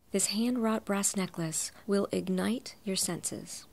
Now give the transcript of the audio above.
This hand-wrought brass necklace will ignite your senses.